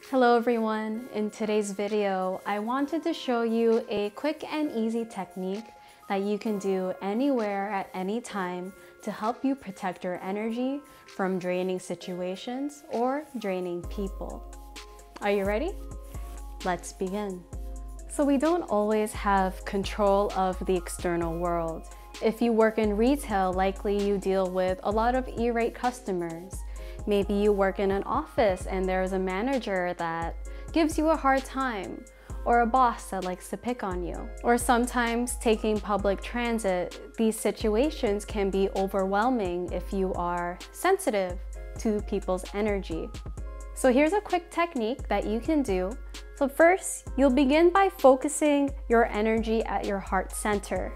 Hello everyone! In today's video, I wanted to show you a quick and easy technique that you can do anywhere at any time to help you protect your energy from draining situations or draining people. Are you ready? Let's begin. So we don't always have control of the external world. If you work in retail, likely you deal with a lot of irate customers. Maybe you work in an office and there's a manager that gives you a hard time, or a boss that likes to pick on you. Or sometimes taking public transit, these situations can be overwhelming if you are sensitive to people's energy. So here's a quick technique that you can do. So first, you'll begin by focusing your energy at your heart center.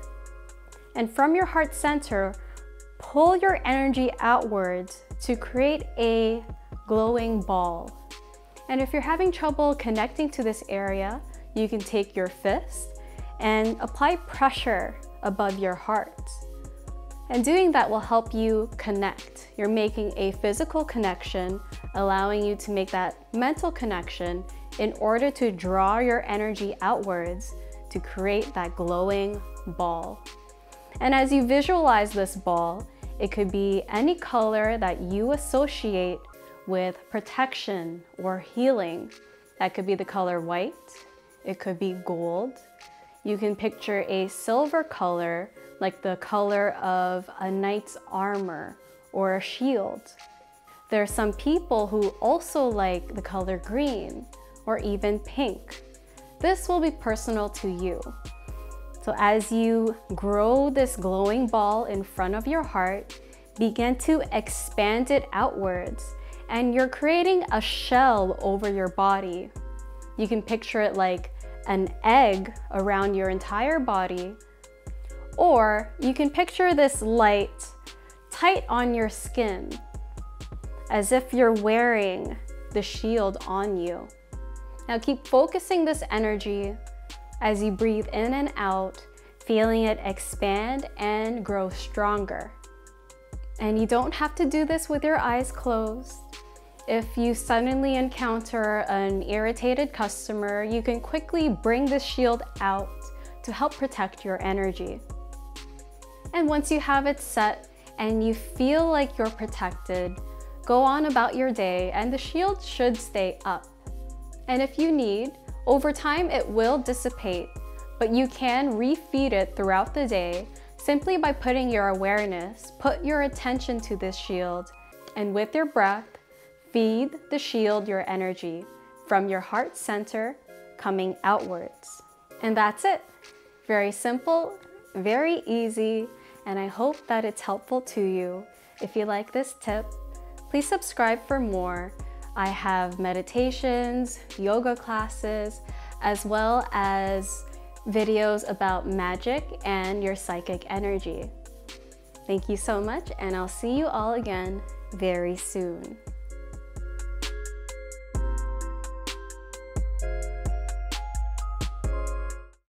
And from your heart center, pull your energy outwards to create a glowing ball. And if you're having trouble connecting to this area, you can take your fist and apply pressure above your heart. And doing that will help you connect. You're making a physical connection, allowing you to make that mental connection in order to draw your energy outwards to create that glowing ball. And as you visualize this ball, it could be any color that you associate with protection or healing. That could be the color white. It could be gold. You can picture a silver color, like the color of a knight's armor or a shield. There are some people who also like the color green or even pink. This will be personal to you. So as you grow this glowing ball in front of your heart, begin to expand it outwards, and you're creating a shell over your body. You can picture it like an egg around your entire body, or you can picture this light tight on your skin, as if you're wearing the shield on you. Now keep focusing this energy as you breathe in and out, feeling it expand and grow stronger. And you don't have to do this with your eyes closed. If you suddenly encounter an irritated customer, you can quickly bring this shield out to help protect your energy. And once you have it set and you feel like you're protected, go on about your day and the shield should stay up. And if you need, over time it will dissipate, but you can refeed it throughout the day simply by putting your awareness, put your attention to this shield, and with your breath, feed the shield your energy from your heart center coming outwards. And that's it. Very simple, very easy, and I hope that it's helpful to you. If you like this tip, please subscribe for more. I have meditations, yoga classes, as well as videos about magic and your psychic energy. Thank you so much, and I'll see you all again very soon.